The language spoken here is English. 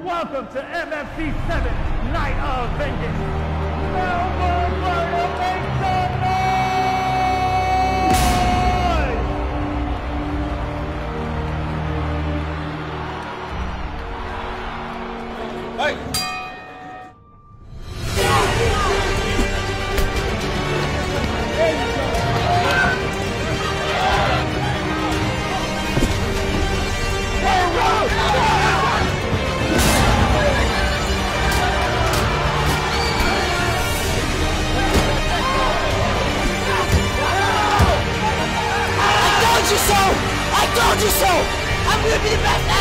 Welcome to MFC 7 Night of Vengeance. Melbourne Murder, make some noise! Hey! I told you so! I'm gonna be the best